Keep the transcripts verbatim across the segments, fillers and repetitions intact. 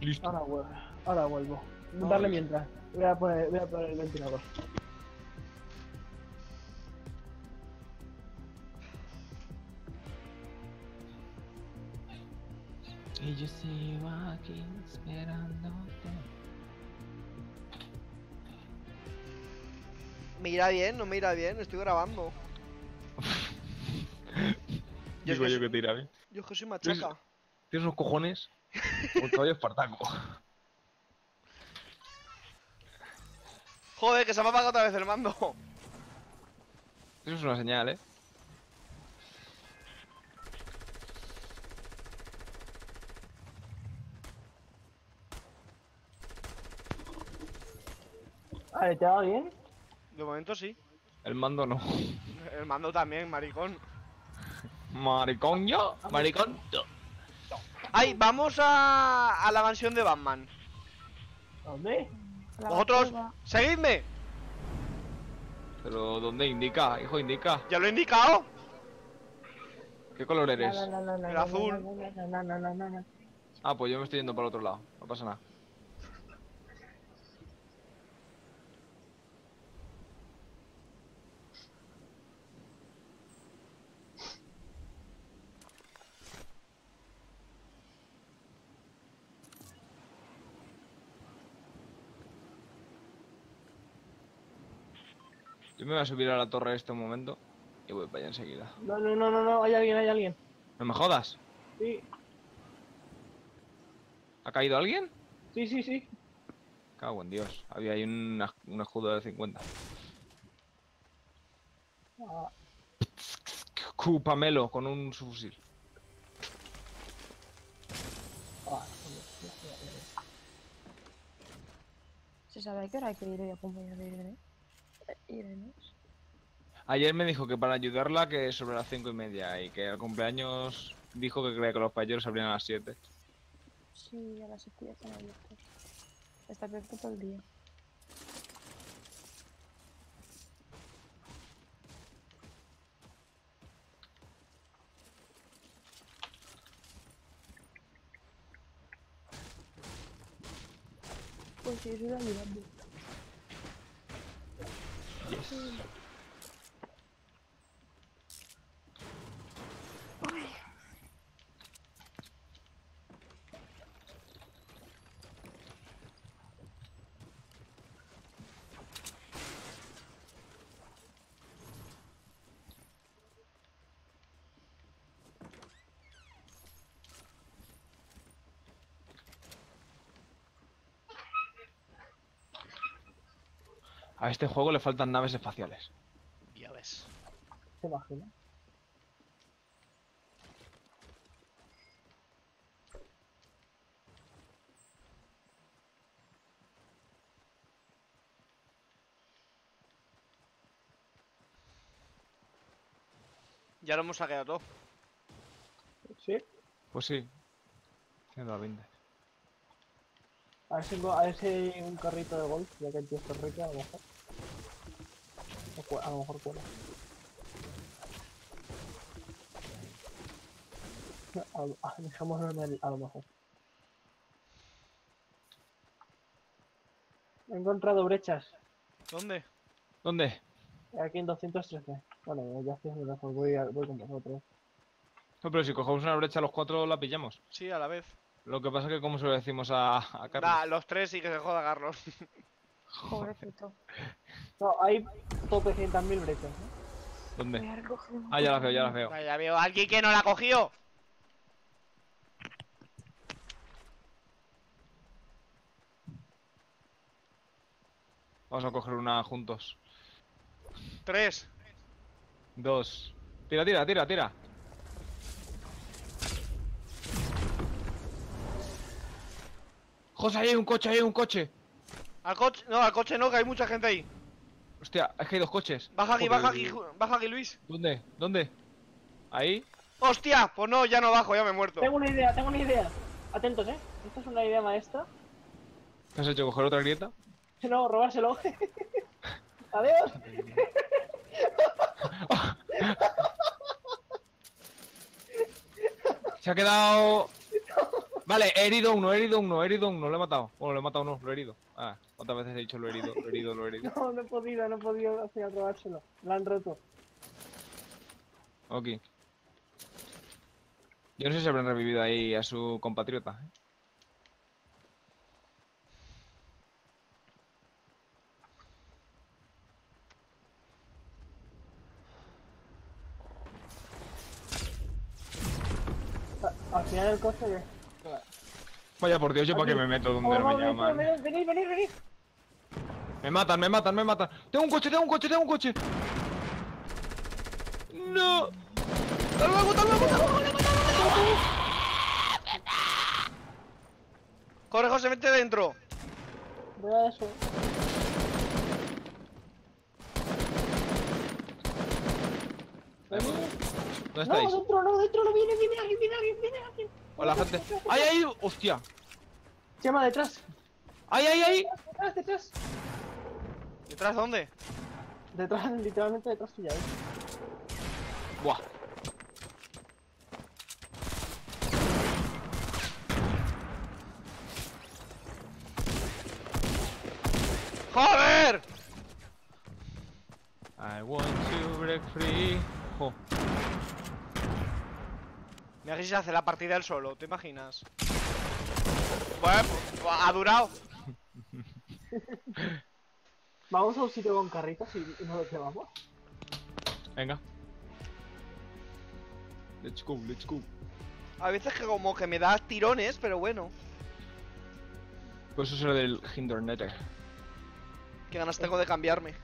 Listo. Ahora vuelvo. Ahora vuelvo. No, Darle listo. mientras. Voy a poner, voy a poner el ventilador. Y yo sigo aquí esperándote. Me irá bien, no me irá bien, estoy grabando. Yo es Digo que yo soy- que te irá bien. Yo es que soy machaca. Tienes unos cojones. Como el caballo espartaco. Joder, que se me ha apagado otra vez el mando. Eso es una señal, eh. Vale, ¿te va bien? De momento sí. El mando no. El mando también, maricón. Maricón yo. Maricón yo. Ay, vamos a, a la mansión de Batman. ¿A dónde? La Vosotros, cueva. seguidme. Pero ¿dónde indica? Hijo, indica. Ya lo he indicado. ¿Qué color eres? La, la, la, la, El la, azul. la, la, la, la, la, la, la. Ah, pues yo me estoy yendo para el otro lado. No pasa nada. Yo me voy a subir a la torre en este momento y voy para allá enseguida. No, no, no, no, no, hay alguien, hay alguien. ¿No me jodas? Sí, ¿Ha caído alguien? sí, sí, sí. Cago en Dios. Había ahí un, un escudo de cincuenta. Ah, Cupamelo con un subfusil. ah, ¿Se sabe a qué hora hay que ir hoy a acompañar a Irene? Eh, Irene. Ayer me dijo que para ayudarla que sobre las cinco y media y que al cumpleaños dijo que creía que los payeros abrían a las siete. Sí, a las siete ya están abiertos. Está abierto todo el día. Pues sí, eso es ayudando. Yes. A este juego le faltan naves espaciales. Ya ves. ¿se imagina? Ya lo hemos saqueado todo. Sí. Pues sí. ciento veinte. A ver si, a ver si hay un carrito de golf, ya que el tío está rico, a lo mejor. O cu- A lo mejor cuela. A lo- a- Dejémoslo en el a lo mejor. He encontrado brechas. ¿Dónde? ¿Dónde? Aquí en doscientos trece. Bueno, ya estoy muy lejos, voy, a- voy con vosotros. No, pero si cogemos una brecha los cuatro la pillamos. Sí, a la vez. Lo que pasa es que como se lo decimos a, a Carlos. Da, los tres y que se joda Carlos. Pobrecito. No, hay tropecientas mil brechas, ¿no? ¿Dónde? Voy a recoger un Ah, ya las poco veo, ya las de- veo. Vaya, veo a alguien que no la ha cogido. Vamos a coger una juntos. Tres. Dos. Tira, tira, tira, tira. José, ahí hay un coche, ahí hay un coche. Al coche. No, al coche no, que hay mucha gente ahí. Hostia, es que hay dos coches. Baja aquí, Joder. baja aquí, Ju- baja aquí, Luis. ¿Dónde? ¿Dónde? Ahí. ¡Hostia! Pues no, ya no bajo, ya me he muerto. Tengo una idea, tengo una idea. Atentos, ¿eh? Esta es una idea maestra. ¿Qué has hecho? ¿Coger otra grieta? No, robárselo. Adiós. Se ha quedado... Vale, he herido uno, he herido uno, he herido uno, lo he matado. Bueno, lo he matado no, lo he herido. Ah, ¿cuántas veces he dicho lo he herido, lo he herido, lo he herido? No, no he podido, no he podido hacer robárselo. Lo han roto. Ok. Yo no sé si habrán revivido ahí a su compatriota. ¿eh? A- Al final el coche que... Vaya por Dios, yo para Aquí. qué me meto donde Oh, no me no, venid, llaman. venid, venid, venid, venid. Me matan, me matan, me matan. Tengo un coche, tengo un coche, tengo un coche. No. ¡Hasta luego, hasta luego, hasta luego! Corre, José, vete dentro. Voy a eso. ¿Dónde No, estáis? dentro, no, dentro, no, viene, viene alguien, viene alguien, viene alguien. Hola, gente. ¡Ay, ay! ¡Hostia! Se llama detrás. ¡Ay, ay, ay! Detrás, detrás. ¿Detrás dónde? Detrás, literalmente detrás tuya, eh. Buah. ¡Joder! I want to break free. Jo. Mira que si se hace la partida él solo, ¿te imaginas? Bueno, pues, ha durado. Vamos a un sitio con carritos y, y nos lo llevamos. Venga. Let's go, let's go. A veces que como que me da tirones, pero bueno. Pues eso será del Hindernetter. Qué ganas tengo de cambiarme.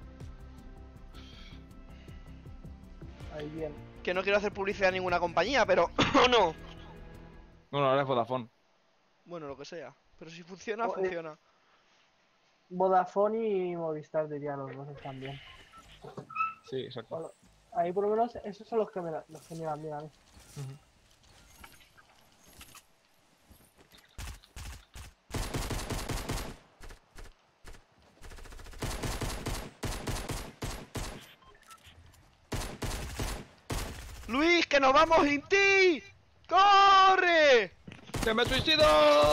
Ahí bien. Que no quiero hacer publicidad a ninguna compañía, pero... no. No, no, ahora es Vodafone. Bueno, lo que sea. Pero si funciona, Oh, eh. funciona. Vodafone y Movistar diría los dos están bien. Sí, exacto. Bueno, ahí por lo menos esos son los que me, la- los que me dan bien a mí. Ujú. ¡Luis, que nos vamos sin ti! ¡Corre! ¡Que me suicido!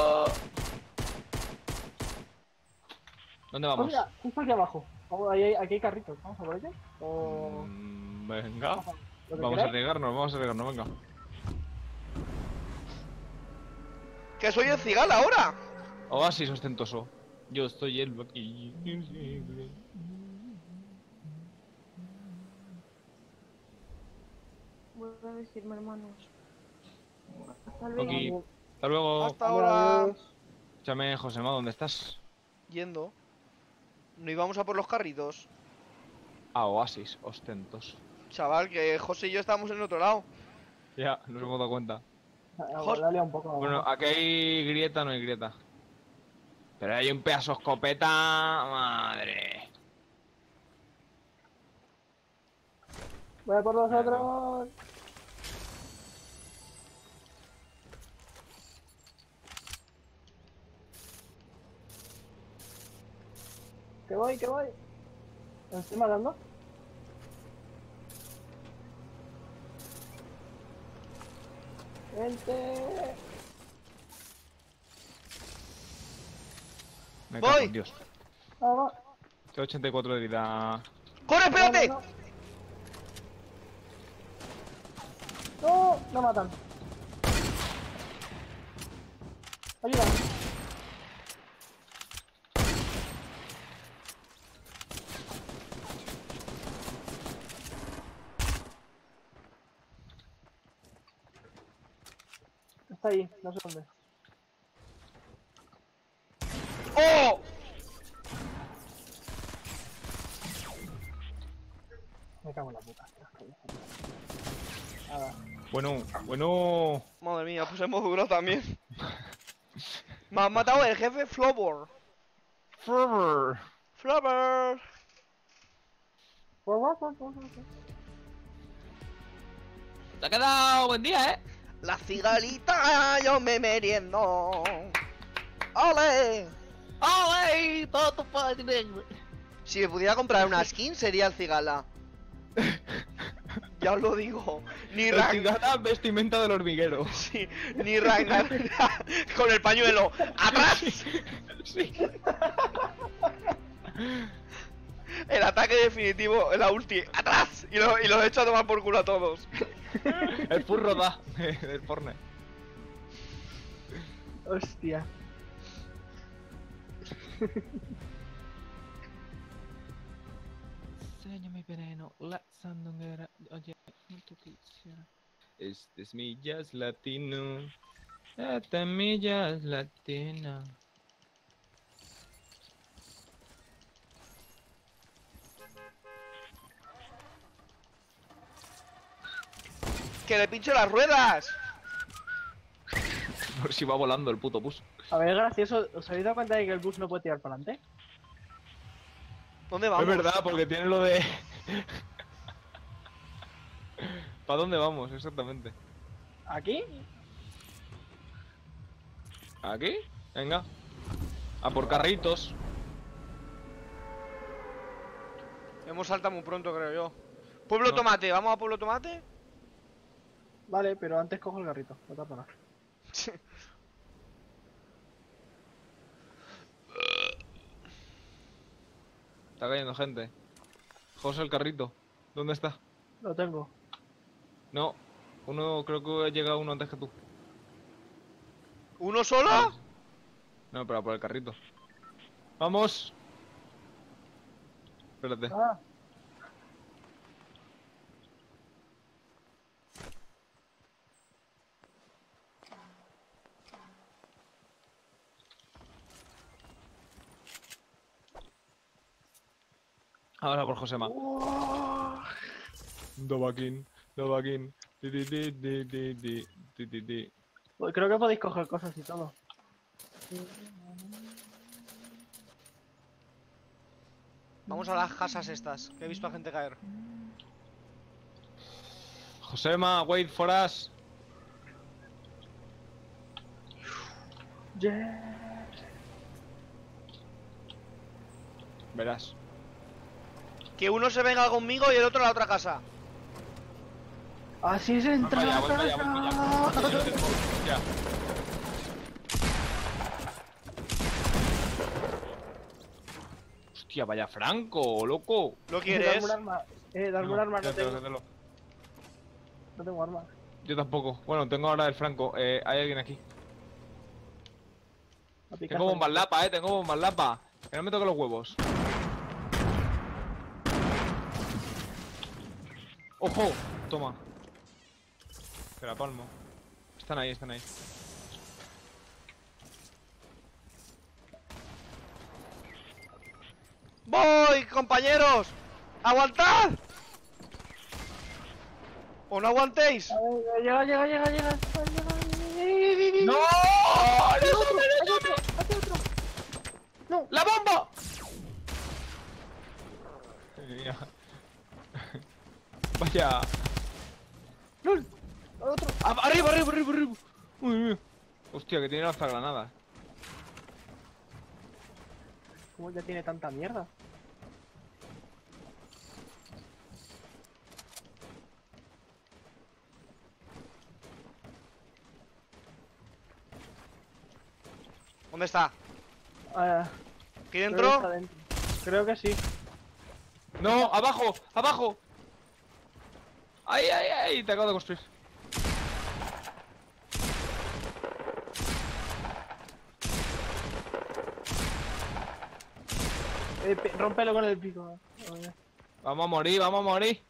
¿Dónde Pues vamos? mira, justo aquí abajo. Vamos, ahí hay- aquí hay carritos. ¿Vamos a por ellos? O... Mm, venga. lo que Vamos a queráis. arriesgarnos, vamos a arriesgarnos, venga. ¡Que soy el cigala ahora! Oasis ostentoso. Yo estoy el aquí. Voy a decirme, hermanos. Hasta luego. Ok. Hasta luego. Hasta ahora. Adiós. Escúchame, Josema, ¿dónde estás? Yendo. ¿No íbamos a por los carritos? Ah, Oasis ostentoso. Chaval, que José y yo estábamos en el otro lado. Ya, nos hemos dado cuenta. Ah, Jos- dale un poco. Bueno, aquí hay grieta, no hay grieta. Pero hay un pedazo de escopeta. Madre. Voy a por los otros. Que voy, que voy. ¿Me estoy matando? Vente. Me cago Voy. en Dios. Vamos. Tengo ochenta y cuatro de vida. ¡Corre, espérate! No, no, no. No, no matan. Ayuda. Está ahí, no sé dónde. ¡Oh! Me cago en la puta. Nada. Bueno, bueno. Madre mía, pues hemos durado también. Me han matado el jefe Flobor. Forever. Flobor. Por favor, por favor, por favor. Te ha quedado buen día, eh. La cigalita, yo me meriendo. ¡Ole! ¡Ay! Todo tu padre. Si me pudiera comprar una skin sería el cigala. Ya os lo digo. Ni El Ragnar. cigala vestimenta del hormiguero. Sí, ni Ragnar. Con el pañuelo. ¡Atrás! Sí. El ataque definitivo, la ulti. ¡Atrás! Y, lo, y los echo a tomar por culo a todos. El furro da del Fortnite. Hostia. Enséñame mi veneno, la sandunguera. Oye, no tú quisiera. Este es mi jazz latino. Este es mi jazz latino. ¡Que le pincho las ruedas! Por si va volando el puto bus. A ver, gracioso. ¿Os habéis dado cuenta de que el bus no puede tirar para adelante? ¿Dónde vamos? Es verdad, porque tiene lo de... ¿Para dónde vamos exactamente? ¿Aquí? ¿Aquí? Venga. A por carritos. Hemos saltado muy pronto, creo yo. Pueblo No. Tomate, ¿vamos a Pueblo Tomate? Vale, pero antes cojo el garrito. No tarda nada. Está cayendo gente. José, el carrito. ¿Dónde está? Lo tengo. No. Uno, creo que ha llegado uno antes que tú. ¿Uno solo? Vale. No, pero a por el carrito. ¡Vamos! Espérate. Ah, Ahora por Josema. ¡oh! Dobaquín, Dobaquín. Di, di, di, di, di, di, di, di, di. Pues creo que podéis coger cosas y todo. Vamos a las casas estas, que he visto a gente caer. Josema, wait for us. Yeah. Verás. Que uno se venga conmigo y el otro a la otra casa. Así se Voy entra para allá, a voy para allá, voy para allá. casa. Yo tengo- ya. Hostia, vaya Franco, loco. ¿Lo Eh, quieres? Darme un arma. Eh, darme un arma, no quédatelo, tengo, quédatelo. no tengo arma. Yo tampoco. Bueno, tengo ahora el Franco. Eh, hay alguien aquí. A picar Tengo con- bombas lapa, eh. Tengo bombas lapa. Que no me toque los huevos. ¡Ojo! Toma. Espera, palmo. Están ahí, están ahí. ¡Voy, compañeros! ¡Aguantad! ¿O no aguantéis? A ver, llega, llega, llega, llega. llega. ¡No! ¡Hay otro! ¡Hay otro! ¡Hay otro! ¡No! ¡La bomba! Mira. Vaya. ¡Lol! ¡Otro! ¡Ah, ¡Arriba, arriba, arriba, arriba! Uy, uy. Hostia, que tiene lanzagranadas. ¿Cómo ya tiene tanta mierda? ¿Dónde está? Ah, ¿Aquí creo que está dentro? dentro. Creo que sí. ¡No! ¡Abajo! ¡Abajo! ¡Ay, ay, ay! Te acabo de construir. Eh, pe- rómpelo con el pico. A ver. Vamos a morir, vamos a morir.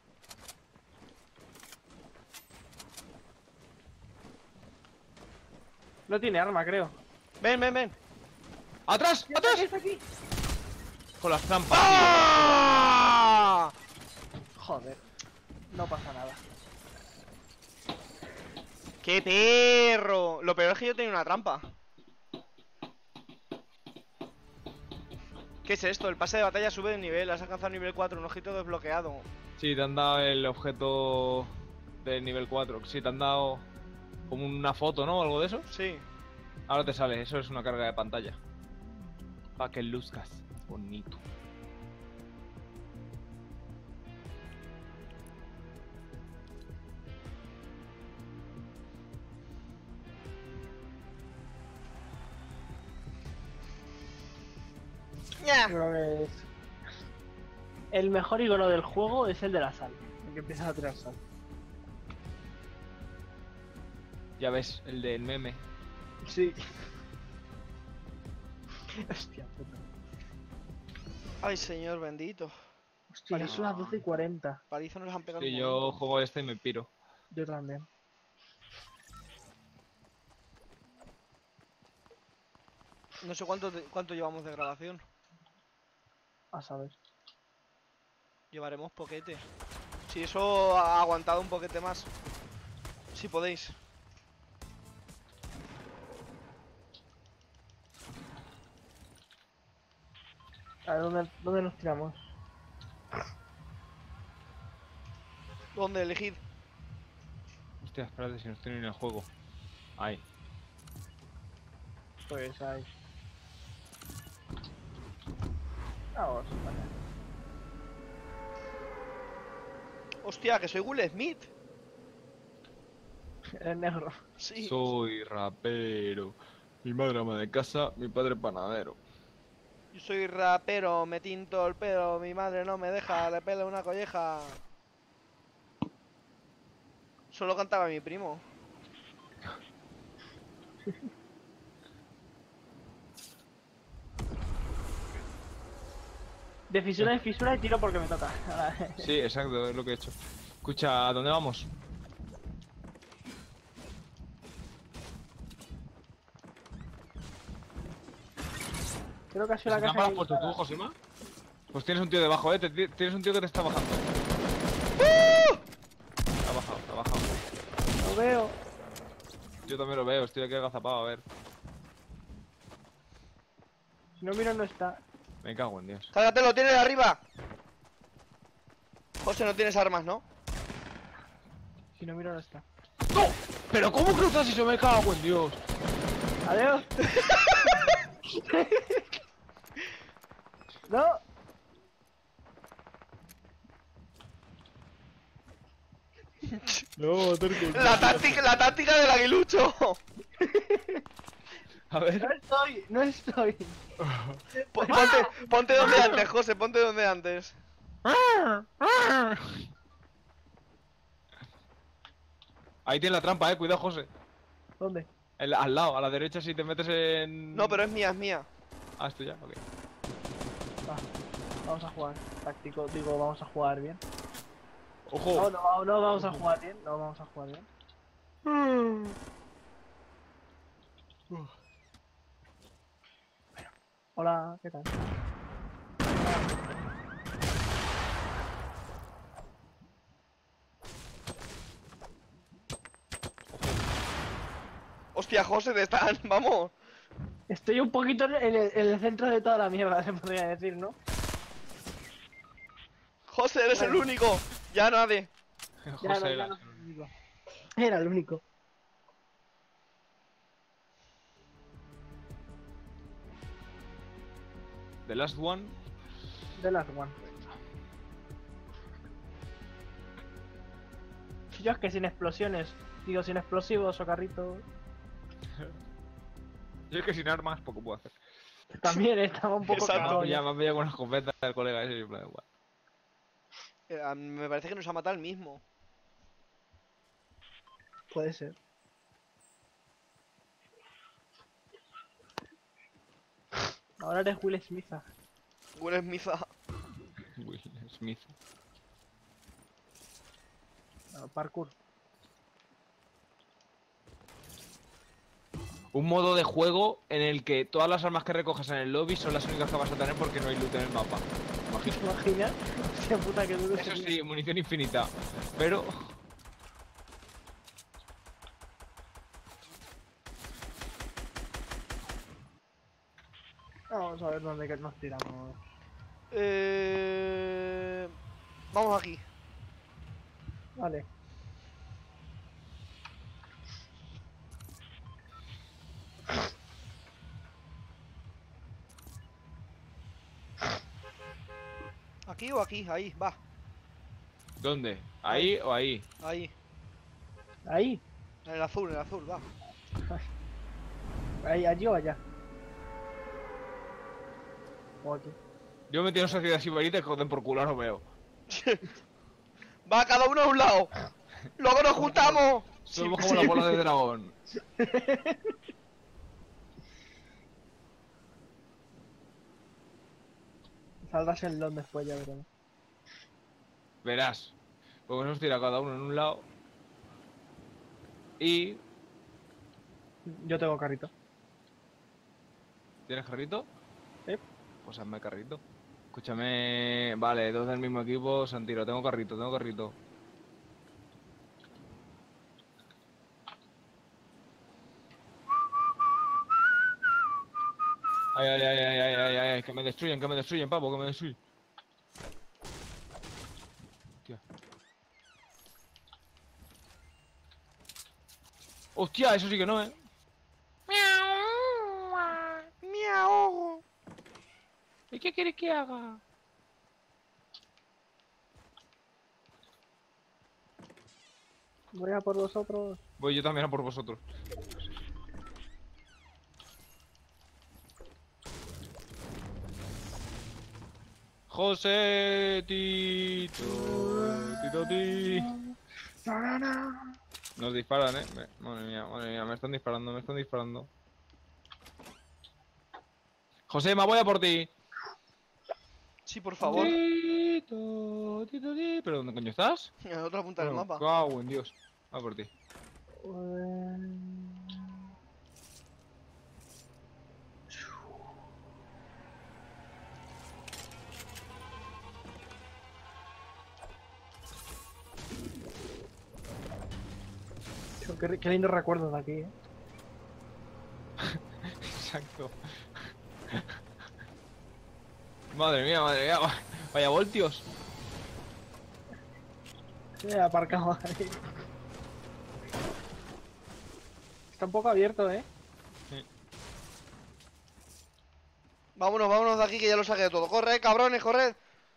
No tiene arma, creo. Ven, ven, ven. ¡Atrás! ¡Atrás! está aquí! Con las trampas, ¡Ah! Joder. No pasa nada. ¡Qué perro! Lo peor es que yo tenía una trampa. ¿Qué es esto? El pase de batalla sube de nivel. Has alcanzado nivel cuatro. Un ojito desbloqueado. tío. Sí, te han dado el objeto del nivel cuatro. Sí, te han dado como una foto, ¿no? Algo de eso. Sí. Ahora te sale, eso es una carga de pantalla. Para que luzcas bonito. ¡Ña! Creo que es... El mejor icono del juego es el de la sal. El que empiezas a tirar sal. Ya ves, el del meme. Sí. Hostia puta. Ay, señor bendito. Hostia, ya son las doce y cuarenta. Paliza nos las han pegado Sí, un yo momento. juego este y me piro. Yo también. No sé cuánto, te- cuánto llevamos de grabación. A saber. Llevaremos poquete. Si eso ha aguantado un poquete más. Si podéis. A ver, ¿dónde, dónde nos tiramos? ¿Dónde? Elegid. Hostia, espérate si no estoy en el juego. Ahí. Pues ahí. Vamos, vale. Hostia, que soy Will Smith. El negro. Sí. Soy rapero. Mi madre ama de casa, mi padre panadero. Yo soy rapero, me tinto el pelo, mi madre no me deja, le pelo una colleja. Solo cantaba mi primo. De fisura en fisura y tiro porque me toca. Sí, exacto, es lo que he hecho. Escucha, ¿a dónde vamos? Creo que ha sido la ¿Las casa. has puesto tú, Josema? Pues tienes un tío debajo, eh. te- ti- tienes un tío que te está bajando. Está bajado, está bajado. Lo veo. Yo también lo veo, estoy aquí agazapado, a ver. Si no miro, no está. Me cago en Dios. Cárgatelo, tienes arriba. José, no tienes armas, ¿no? Si no miro, no está. ¡No! ¿Pero cómo cruzas si yo me cago en Dios? Adiós. No. No, Turco. La táctica, la táctica del aguilucho. A ver. No estoy, no estoy. Po- Ponte, ponte donde antes, José, ponte donde antes. Ahí tiene la trampa, eh. Cuidado, José. ¿Dónde? El- al lado, a la derecha si te metes en... No, pero es mía, es mía. Ah, esto ya, ok. Va. Vamos a jugar. Táctico, digo, vamos a jugar bien. ¡Ojo! No, no, no vamos a jugar bien. No vamos a jugar bien. Hola, ¿qué tal? Hostia, José, te están, vamos. Estoy un poquito en el, en el centro de toda la mierda, se podría decir, ¿no? José, eres el único. Ya nadie. Ya José no, ya era- no soy el único. Era el único. The last one. De las one. Yo es que sin explosiones, digo sin explosivos o carritos. Yo es que sin armas poco puedo hacer. También estaba un poco Exacto. cagado Ya ya. me han pillado con una escopeta del colega ese y en plan, igual. Eh, a- me parece que nos ha matado el mismo. Puede ser. Ahora eres Will Smith. Will Smith. Will Smith. No, parkour. Un modo de juego en el que todas las armas que recoges en el lobby son las únicas que vas a tener porque no hay loot en el mapa. ¿Te imaginas? Hostia puta que duro Eso sería. sí, munición infinita. Pero... Vamos a ver dónde que nos tiramos. Eh... Vamos aquí. Vale. ¿Aquí o aquí? Ahí, va. ¿Dónde? ¿Ahí o ahí? Ahí. Ahí. En el azul, en el azul, va. Ahí, allí o allá. O aquí. Yo me tiro en sociedad sibarita y joden por culo, no veo. Va cada uno a un lado. Luego nos juntamos. Somos como la bola de dragón. Saldrás el don después, ya veremos. Verás. Pues nos tira cada uno en un lado. Y... Yo tengo carrito. ¿Tienes carrito? Sí. Pues hazme carrito. Escúchame... Vale, dos del mismo equipo, Santiro. Tengo carrito, tengo carrito. Ay, ay, ay, ay, ay, ay, ay, que me destruyen, que me destruyen, papo, que me destruyen. Hostia. Hostia, eso sí que no, eh. Miau. ¿Y qué quieres que haga? Voy a por vosotros. Voy yo también a por vosotros. José Tito, Tito Ti. Nos disparan, eh. Me- Madre mía, madre mía, me están disparando, me están disparando. José, me voy a por ti. Sí, por favor. Tito, Tito Ti. ¿Pero dónde coño estás? En la otra punta del Bueno, mapa. cago en Dios. Voy a por ti. Qué, qué lindo recuerdo de aquí, eh. Exacto. Madre mía, madre mía. va- Vaya voltios. Sí, aparcado ahí. Está un poco abierto, eh. Vámonos, vámonos de aquí que ya lo saqué de todo. Corred, cabrones, corred.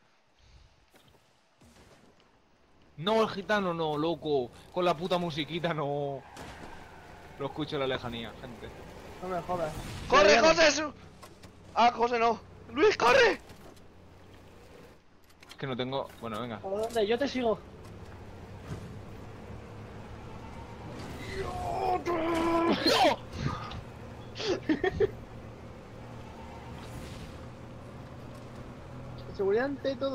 No, el gitano no, loco. Con la puta musiquita no. Lo escucho en la lejanía, gente. No me jodas. ¡Corre, Sí, José! su- Ah, José no. ¡Luis, corre! Es que no tengo. Bueno, venga. ¿Por dónde? Yo te sigo. Seguridad ante todo.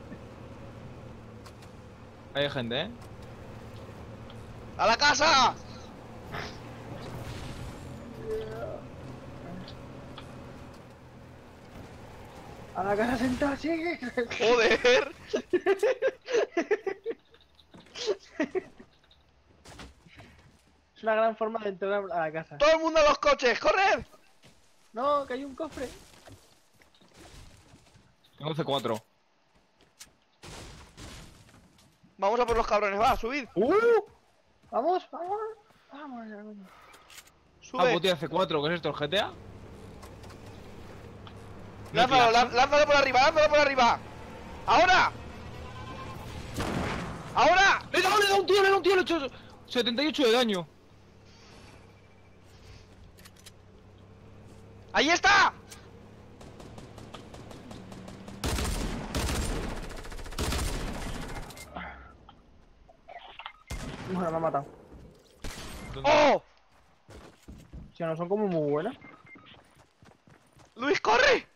Hay gente, ¿eh? ¡A la casa! A la casa sentada, sigue. ¡Joder! Es una gran forma de entrar a la casa. ¡Todo el mundo a los coches! ¡Corred! No, que hay un cofre. Tengo C cuatro. Vamos a por los cabrones, va, subid. ¡Uh! Vamos, vamos. Vamos, ya, coño. Ah, Sube. pues tiene C cuatro, ¿qué es esto? ¿El G T A? Lánzalo, lá- lánzalo por arriba, lánzalo por arriba. ¡Ahora! ¡Ahora! ¡Le he dado, le he dado un tío, le he dado un tío! Le he hecho setenta y ocho de daño. ¡Ahí está! Bueno, me ha matado. ¿Dónde? ¡Oh! Si no, son como muy buenas. ¡Luis, corre!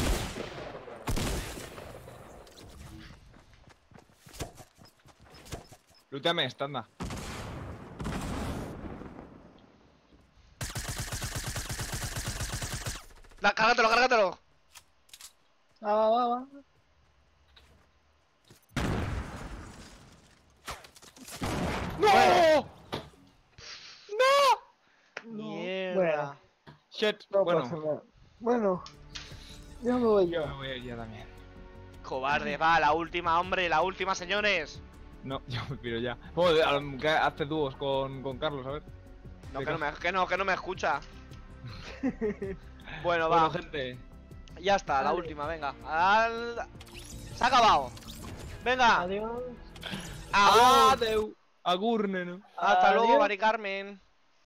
Lúteame esta, anda. Da, cárgatelo, cárgatelo. Va, va, va, va. ¡No! Mierda. Bueno. Shit. No Bueno, pasa nada. Bueno. Ya me voy yo yo. me voy a ir ya también. Cobarde, va, la última, hombre, la última, señores. No, yo me piro ya. Joder, a lo que hace dúos con, con Carlos, a ver. No, De que no, ca- me, que no, que no me escucha. Bueno, Bueno, va, gente. ya está, la Vale. última, venga. Al... Se ha acabado. Venga, Adiós. agur. Adeu. Agur, neno. Hasta luego, Adiós. Mari Carmen.